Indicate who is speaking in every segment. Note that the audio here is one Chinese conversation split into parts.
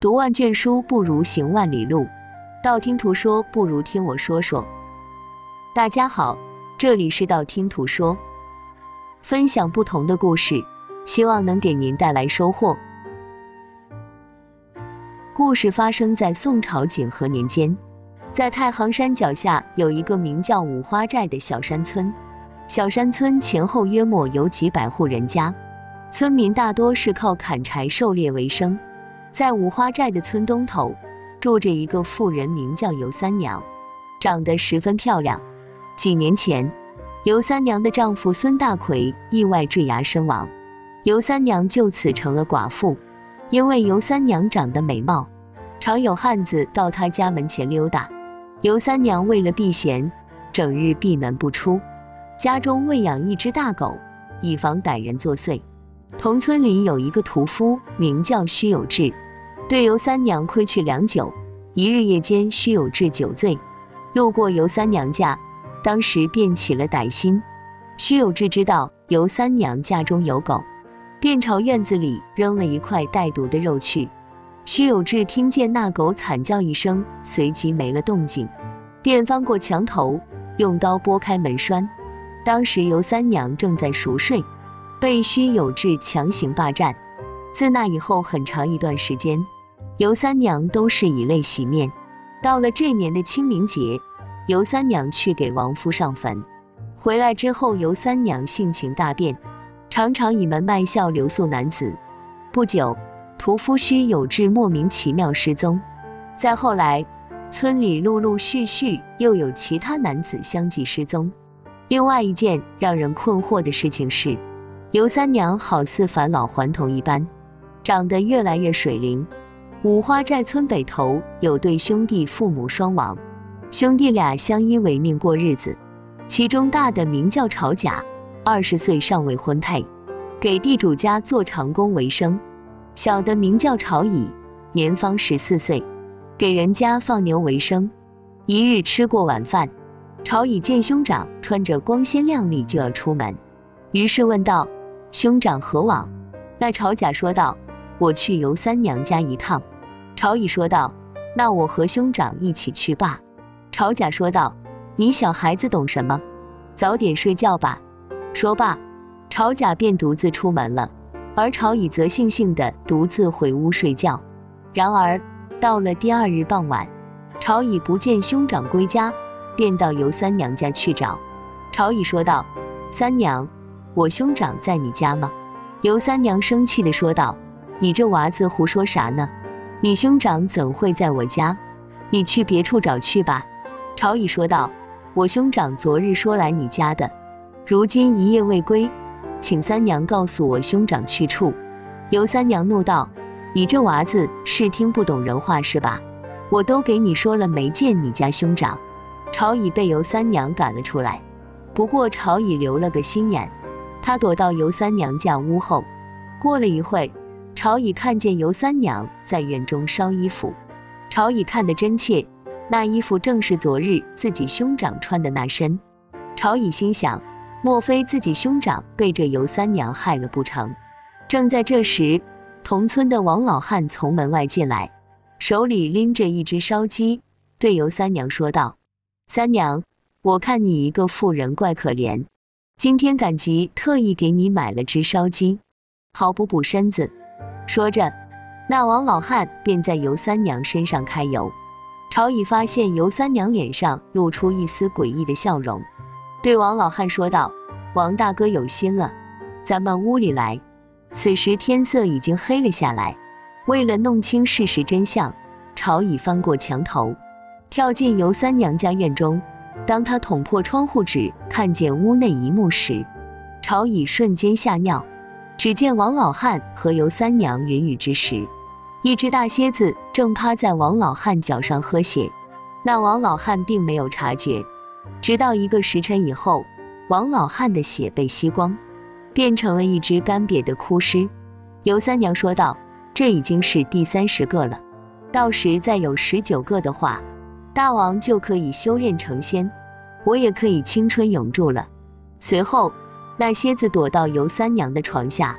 Speaker 1: 读万卷书不如行万里路，道听途说不如听我说说。大家好，这里是道听途说，分享不同的故事，希望能给您带来收获。故事发生在宋朝景和年间，在太行山脚下有一个名叫五花寨的小山村。小山村前后约莫有几百户人家，村民大多是靠砍柴狩猎为生。在五花寨的村东头住着一个妇人，名叫尤三娘，长得十分漂亮。几年前，尤三娘的丈夫孙大奎意外坠崖身亡，尤三娘就此成了寡妇。因为尤三娘长得美貌，常有汉子到她家门前溜达。尤三娘为了避嫌，整日闭门不出，家中喂养一只大狗，以防歹人作祟。同村里有一个屠夫，名叫须有志，对尤三娘亏去良久。一日夜间，须有志酒醉，路过尤三娘家，当时便起了歹心。须有志知道尤三娘家中有狗，便朝院子里扔了一块带毒的肉去。须有志听见那狗惨叫一声，随即没了动静，便翻过墙头，用刀拨开门栓。当时尤三娘正在熟睡，被须有志强行霸占。自那以后很长一段时间，尤三娘都是以泪洗面。到了这年的清明节，尤三娘去给亡夫上坟，回来之后，尤三娘性情大变，常常以门卖笑留宿男子。不久，屠夫须有志莫名其妙失踪。再后来，村里陆陆续续又有其他男子相继失踪。另外一件让人困惑的事情是，尤三娘好似返老还童一般，长得越来越水灵。五花寨村北头有对兄弟，父母双亡，兄弟俩相依为命过日子。其中大的名叫朝甲，20岁尚未婚配，给地主家做长工为生。小的名叫朝乙，年方14岁，给人家放牛为生。一日吃过晚饭，朝乙见兄长穿着光鲜亮丽就要出门，于是问道：兄长何往？那朝甲说道：我去尤三娘家一趟。朝乙说道：那我和兄长一起去吧。朝甲说道：你小孩子懂什么？早点睡觉吧。说罢，朝甲便独自出门了，而朝乙则悻悻地独自回屋睡觉。然而到了第二日傍晚，朝乙不见兄长归家，便到尤三娘家去找。朝乙说道：三娘，我兄长在你家吗？尤三娘生气地说道：你这娃子胡说啥呢？你兄长怎会在我家？你去别处找去吧。朝乙说道：我兄长昨日说来你家的，如今一夜未归，请三娘告诉我兄长去处。尤三娘怒道：你这娃子是听不懂人话是吧？我都给你说了没见你家兄长。朝乙被尤三娘赶了出来，不过朝乙留了个心眼，他躲到尤三娘家屋后。过了一会，朝乙看见尤三娘在院中烧衣服。朝乙看得真切，那衣服正是昨日自己兄长穿的那身。朝乙心想，莫非自己兄长被这尤三娘害了不成？正在这时，同村的王老汉从门外进来，手里拎着一只烧鸡，对尤三娘说道：三娘，我看你一个妇人怪可怜，今天赶集特意给你买了只烧鸡，好补补身子。说着，那王老汉便在尤三娘身上揩油。朝乙发现尤三娘脸上露出一丝诡异的笑容，对王老汉说道：王大哥有心了，咱们屋里来。此时天色已经黑了下来，为了弄清事实真相，朝乙翻过墙头，跳进尤三娘家院中。当他捅破窗户纸，看见屋内一幕时，朝乙瞬间吓尿。只见王老汉和尤三娘云雨之时，一只大蝎子正趴在王老汉脚上喝血。那王老汉并没有察觉，直到1个时辰以后，王老汉的血被吸光，变成了一只干瘪的枯尸。尤三娘说道：这已经是第30个了，到时再有19个的话，大王就可以修炼成仙，我也可以青春永驻了。随后，那蝎子躲到尤三娘的床下，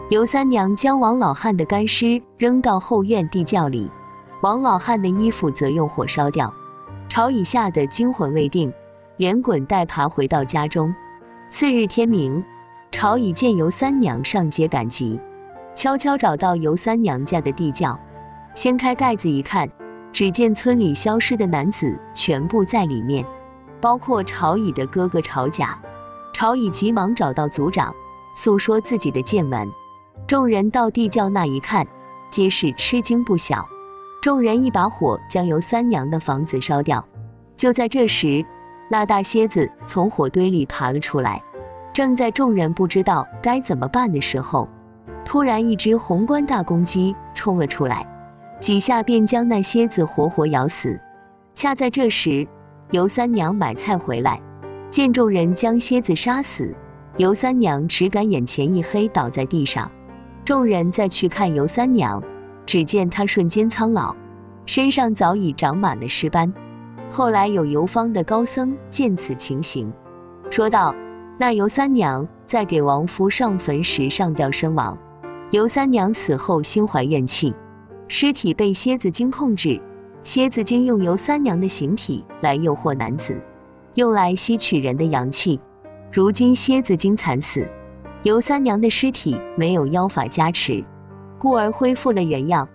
Speaker 1: 尤三娘将王老汉的干尸扔到后院地窖里，王老汉的衣服则用火烧掉。朝乙吓得惊魂未定，连滚带爬回到家中。次日天明，朝乙见尤三娘上街赶集，悄悄找到尤三娘家的地窖，掀开盖子一看，只见村里消失的男子全部在里面，包括朝乙的哥哥朝甲。朝乙急忙找到族长，诉说自己的见闻。众人到地窖那一看，皆是吃惊不小。众人一把火将尤三娘的房子烧掉。就在这时，那大蝎子从火堆里爬了出来。正在众人不知道该怎么办的时候，突然一只红冠大公鸡冲了出来，几下便将那蝎子活活咬死。恰在这时，尤三娘买菜回来，见众人将蝎子杀死，尤三娘只感眼前一黑，倒在地上。众人再去看尤三娘，只见她瞬间苍老，身上早已长满了尸斑。后来有游方的高僧见此情形，说道：那尤三娘在给亡夫上坟时上吊身亡，尤三娘死后心怀怨气，尸体被蝎子精控制，蝎子精用尤三娘的形体来诱惑男子，用来吸取人的阳气。如今蝎子精惨死，尤三娘的尸体没有妖法加持，故而恢复了原样。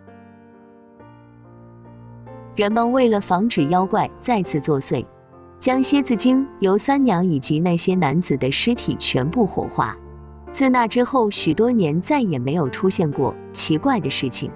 Speaker 1: 人们为了防止妖怪再次作祟，将蝎子精、尤三娘以及那些男子的尸体全部火化。自那之后，许多年再也没有出现过奇怪的事情。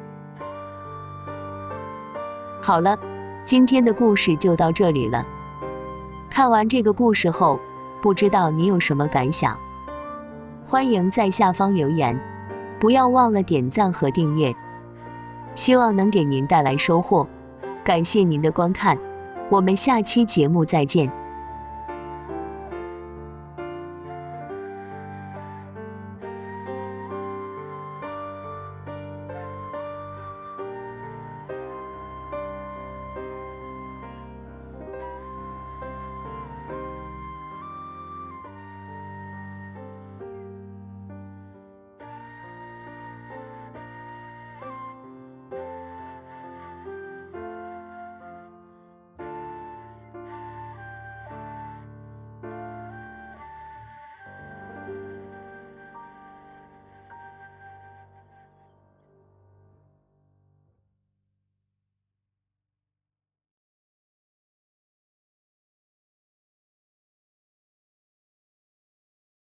Speaker 1: 好了，今天的故事就到这里了。看完这个故事后，不知道你有什么感想？欢迎在下方留言，不要忘了点赞和订阅，希望能给您带来收获。感谢您的观看，我们下期节目再见。